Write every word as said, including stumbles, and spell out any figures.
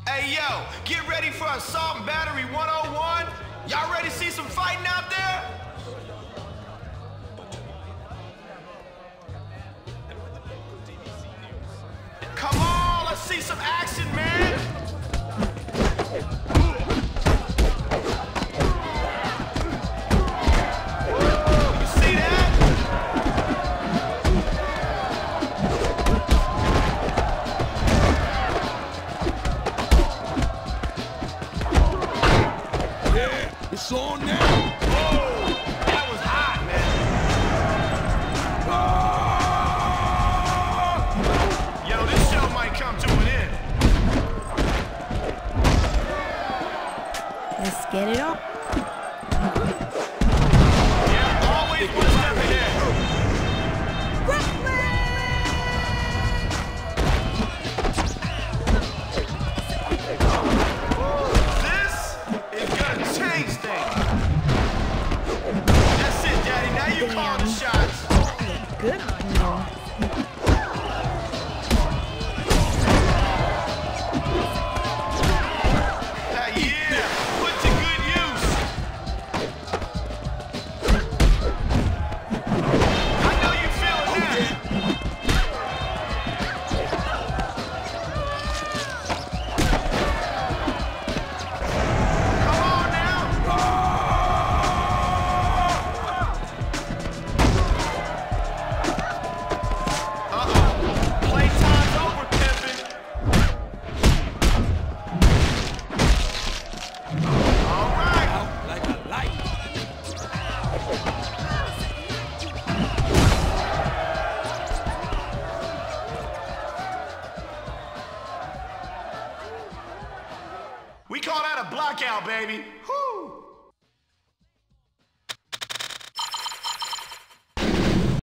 Hey, yo, get ready for Assault and Battery one oh one. Y'all ready to see some fighting out there? Come on, let's see some action, man. You see that? Yeah, it's on now. Whoa, that was hot, man. Yo, this show might come to an end. Let's get it on. Yeah, always one step ahead. This is gonna change things. That's it, Daddy. Now you call the shots. Good on you. Ah, yeah, put to good use. I know you feeling that. Come on now. Uh-oh. Playtime's over, pimpin'. All right. Out like a light. We call that a blackout, baby. Whew.